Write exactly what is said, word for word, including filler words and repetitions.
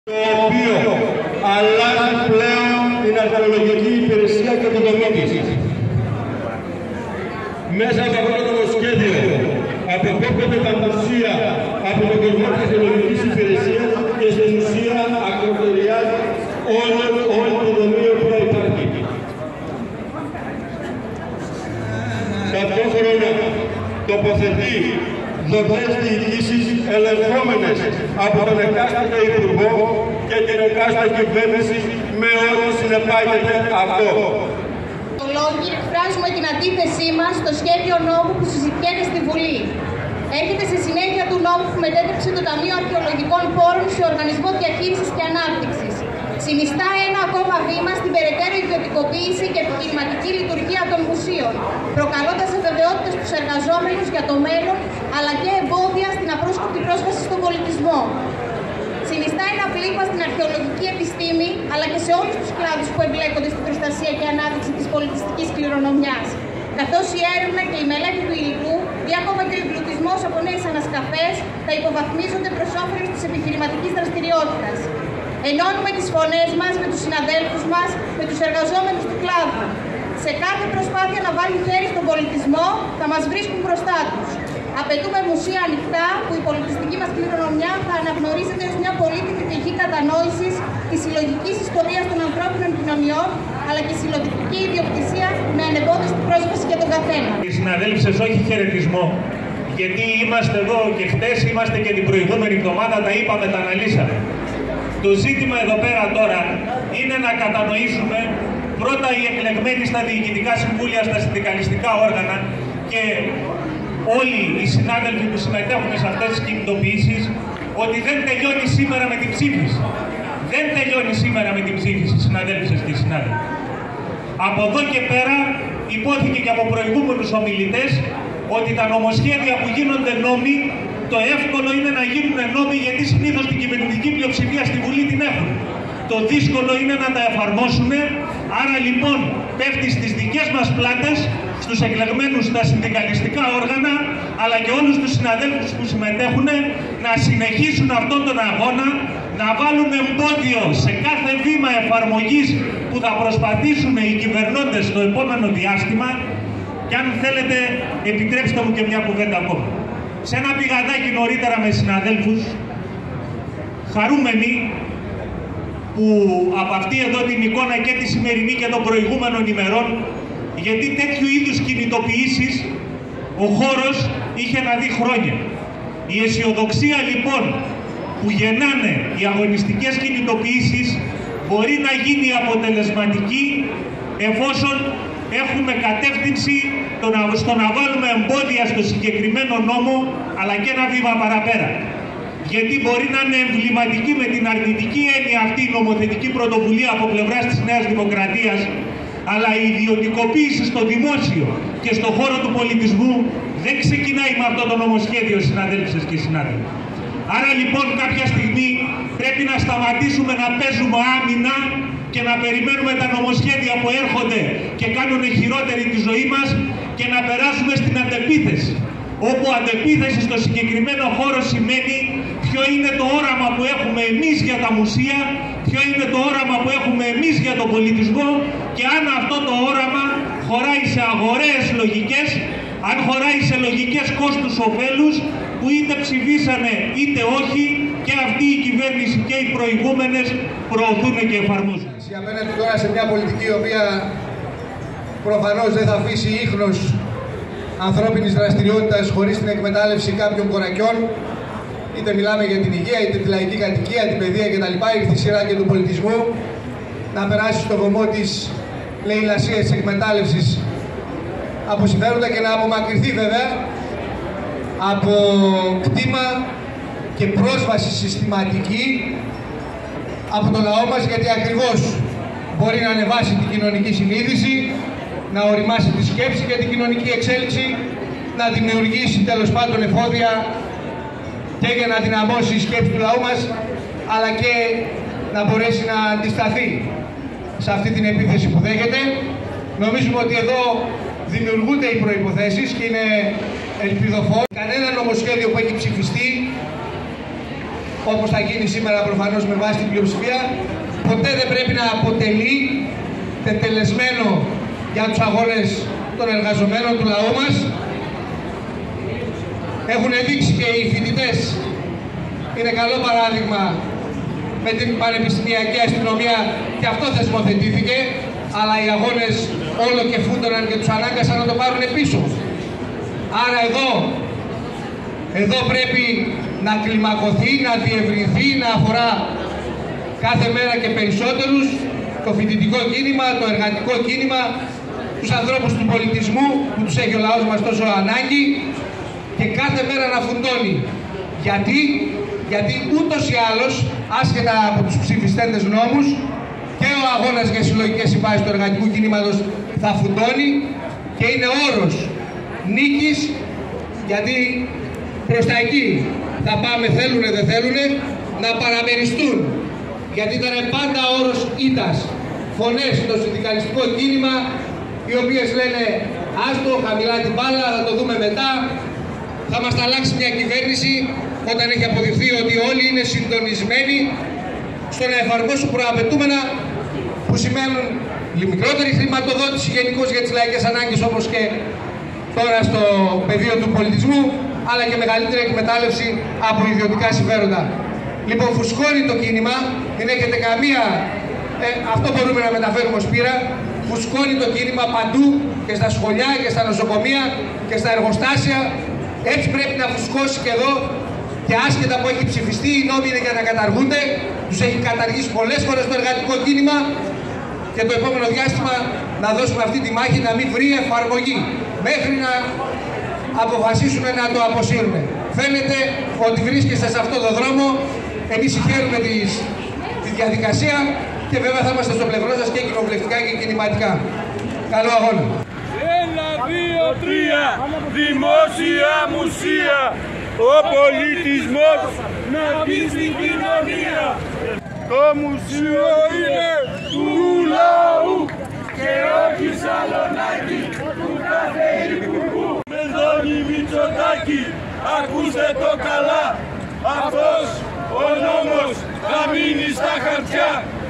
Το οποίο αλλάζει πλέον την αρχαιολογική υπηρεσία και την δομή της. Μέσα από αυτό το νομοσχέδιο αποκόπτονται τα μουσεία από τον κορμό της αρχαιολογικής υπηρεσίας και στην ουσία ακροτηριάζει όλη τη δομή που υπάρχει. Ταυτόχρονα τοποθετεί δομές διοικήσεις ελεγχόμενες από τον εκάστοτε Υπουργό και την εκάστοτε κυβέρνηση με ό,τι συνεπάγεται αυτό. Το λόγο εκφράζουμε την αντίθεσή μας στο σχέδιο νόμου που συζητιέται στη Βουλή. Έρχεται σε συνέχεια του νόμου που μετέτρεψε το Ταμείο Αρχαιολογικών Πόρων σε οργανισμό διαχείρισης και ανάπτυξης. Συνιστά ένα ακόμα βήμα στην περαιτέρω ιδιωτικοποίηση και επιχειρηματική λειτουργία των μουσείων, προκαλώντας αβεβαιότητες στους εργαζόμενους για το μέλλον, αλλά και εμπόδια στην απρόσκοπτη πρόσβαση στον πολιτισμό. Συνιστά ένα πλήγμα στην αρχαιολογική επιστήμη, αλλά και σε όλους τους κλάδους που εμπλέκονται στην προστασία και ανάπτυξη της πολιτιστικής κληρονομιάς, καθώς η έρευνα και η μελέτη του υλικού ή ακόμα και ο εμπλουτισμός από νέες ανασκαφές θα υποβαθμίζονται προς όφελος της επιχειρηματικής δραστηριότητας. Ενώνουμε τις φωνές μας με τους συναδέλφους μας, με τους εργαζόμενους του κλάδου. Σε κάθε προσπάθεια να βάλουν χέρι στον πολιτισμό, θα μας βρίσκουν μπροστά τους. Απαιτούμε μουσεία ανοιχτά, που η πολιτιστική μας κληρονομιά θα αναγνωρίζεται ως μια πολύτιμη πηγή κατανόησης της συλλογικής ιστορίας των ανθρώπινων κοινωνιών, αλλά και συλλογική ιδιοκτησία με ανεμπόδιστη πρόσβαση για τον καθένα. Οι συναδέλφοι, όχι χαιρετισμό, γιατί είμαστε εδώ και χτες, είμαστε και την προηγούμενη εβδομάδα, τα είπαμε, τα αναλύσαμε. Το ζήτημα εδώ πέρα τώρα είναι να κατανοήσουμε πρώτα οι εκλεγμένοι στα διοικητικά συμβούλια, στα συνδικαλιστικά όργανα και όλοι οι συνάδελφοι που συμμετέχουν σε αυτές τις κινητοποιήσεις ότι δεν τελειώνει σήμερα με την ψήφιση. Δεν τελειώνει σήμερα με την ψήφιση, συναδέλφοι και συνάδελφοι. Από εδώ και πέρα υπόθηκε και από προηγούμενους ομιλητές ότι τα νομοσχέδια που γίνονται νόμοι, το εύκολο είναι να γίνουν νόμοι γιατί συνήθως την κυβερνητική πλειοψηφία στη Βουλή την έχουν. Το δύσκολο είναι να τα εφαρμόσουν, άρα λοιπόν πέφτει στις δικές μας πλάτες, στους εκλεγμένους στα συνδικαλιστικά όργανα, αλλά και όλους τους συναδέλφους που συμμετέχουν, να συνεχίσουν αυτόν τον αγώνα, να βάλουν εμπόδιο σε κάθε βήμα εφαρμογής που θα προσπαθήσουν οι κυβερνώντες στο επόμενο διάστημα. Και αν θέλετε, επιτρέψτε μου και μια κουβέντα ακόμα. Σε ένα πηγαδάκι νωρίτερα με συναδέλφους, χαρούμενοι που από αυτή εδώ την εικόνα και τη σημερινή και των προηγούμενων ημερών, γιατί τέτοιου είδους κινητοποιήσεις ο χώρος είχε να δει χρόνια. Η αισιοδοξία λοιπόν που γεννάνε οι αγωνιστικές κινητοποιήσεις μπορεί να γίνει αποτελεσματική εφόσον έχουμε κατεύθυνση στο να βάλουμε εμπόδια στο συγκεκριμένο νόμο, αλλά και ένα βήμα παραπέρα. Γιατί μπορεί να είναι εμβληματική με την αρνητική έννοια αυτή η νομοθετική πρωτοβουλία από πλευράς της Νέας Δημοκρατίας, αλλά η ιδιωτικοποίηση στο δημόσιο και στο χώρο του πολιτισμού δεν ξεκινάει με αυτό το νομοσχέδιο, συναδέλφες και συνάδελφοι. Άρα λοιπόν κάποια στιγμή πρέπει να σταματήσουμε να παίζουμε άμυνα και να περιμένουμε τα νομοσχέδια που έρχονται και κάνουν χειρότερη τη ζωή μας και να περάσουμε στην αντεπίθεση. Όπου αντεπίθεση στο συγκεκριμένο χώρο σημαίνει ποιο είναι το όραμα που έχουμε εμείς για τα μουσεία, ποιο είναι το όραμα που έχουμε εμείς για τον πολιτισμό και αν αυτό το όραμα χωράει σε αγορές λογικές, αν χωράει σε λογικές κόστους-οφέλους που είτε ψηφίσανε είτε όχι και αυτή η κυβέρνηση και οι προηγούμενες προωθούν και εφαρμόζουν. Απέναντι τώρα σε μια πολιτική η οποία προφανώς δεν θα αφήσει ίχνος ανθρώπινης δραστηριότητας χωρίς την εκμετάλλευση κάποιων κορακιών, είτε μιλάμε για την υγεία, είτε τη λαϊκή κατοικία, την παιδεία κτλ. Ήρθε η σειρά και του πολιτισμού να περάσει στο βωμό της λαιλασίας της εκμετάλλευσης από συμφέροντα και να απομακρυνθεί βέβαια από κτήμα και πρόσβαση συστηματική από το λαό μας, γιατί ακριβώς μπορεί να ανεβάσει την κοινωνική συνείδηση, να οριμάσει τη σκέψη και την κοινωνική εξέλιξη, να δημιουργήσει τέλος πάντων εφόδια και για να δυναμώσει η σκέψη του λαού μας, αλλά και να μπορέσει να αντισταθεί σε αυτή την επίθεση που δέχεται. Νομίζουμε ότι εδώ δημιουργούνται οι προϋποθέσεις και είναι ελπιδοφόρο. Κανένα νομοσχέδιο που έχει ψηφιστεί όπως θα γίνει σήμερα προφανώς με βάση την πλειοψηφία, ποτέ δεν πρέπει να αποτελεί τετελεσμένο για τους αγώνες των εργαζομένων του λαού μας. Έχουν δείξει και οι φοιτητές, είναι καλό παράδειγμα με την πανεπιστημιακή αστυνομία, και αυτό θεσμοθετήθηκε, αλλά οι αγώνες όλο και φούντωναν και τους ανάγκασαν να το πάρουν πίσω. Άρα εδώ, εδώ πρέπει να κλιμακωθεί, να διευρυνθεί, να αφορά κάθε μέρα και περισσότερους το φοιτητικό κίνημα, το εργατικό κίνημα, τους ανθρώπους του πολιτισμού που τους έχει ο λαός μας τόσο ανάγκη, και κάθε μέρα να φουντώνει. Γιατί, γιατί ούτως ή άλλως, άσχετα από τους ψηφιστέντες νόμους, και ο αγώνας για συλλογικές συμβάσεις του εργατικού κινήματος θα φουντώνει και είναι όρος νίκης, γιατί προς τα εκεί θα πάμε, θέλουνε δεν θέλουνε, να παραμεριστούν. Γιατί ήταν πάντα όρος ήττας. Φωνές στο συνδικαλιστικό κίνημα, οι οποίες λένε άστο, χαμηλά την μπάλα, θα το δούμε μετά. Θα μας τα αλλάξει μια κυβέρνηση όταν έχει αποδειχθεί ότι όλοι είναι συντονισμένοι στο να εφαρμόσουν προαπαιτούμενα που σημαίνουν μικρότερη χρηματοδότηση γενικώς για τις λαϊκές ανάγκες, όπως και τώρα στο πεδίο του πολιτισμού, αλλά και μεγαλύτερη εκμετάλλευση από ιδιωτικά συμφέροντα. Λοιπόν, φουσκώνει το κίνημα, δεν έχετε καμία, ε, αυτό μπορούμε να μεταφέρουμε ως πείρα, φουσκώνει το κίνημα παντού, και στα σχολιά και στα νοσοκομεία και στα εργοστάσια. Έτσι πρέπει να φουσκώσει και εδώ, και άσχετα που έχει ψηφιστεί, οι νόμοι είναι για να καταργούνται, τους έχει καταργήσει πολλές φορές το εργατικό κίνημα, και το επόμενο διάστημα να δώσουμε αυτή τη μάχη να μην βρει εφαρμογή, μέχρι να αποφασίσουν να το αποσύρουν. Φαίνεται ότι βρίσκεστε σε αυτό το δρόμο, εμείς συγχαίρουμε τη διαδικασία και βέβαια θα είμαστε στο πλευρό σας και κοινοβουλευτικά και κινηματικά. Καλό αγώνα! Ένα, δύο, τρία, δημόσια μουσεία, ο πολιτισμός να μπει στην κοινωνία. Το μουσείο είναι του λαού και όχι Σαλονάκη του κάθε υπουργού. Μενδώνει Μητσοτάκη, ακούστε το καλά, αυτός ο νόμος θα μείνει στα χαρτιά.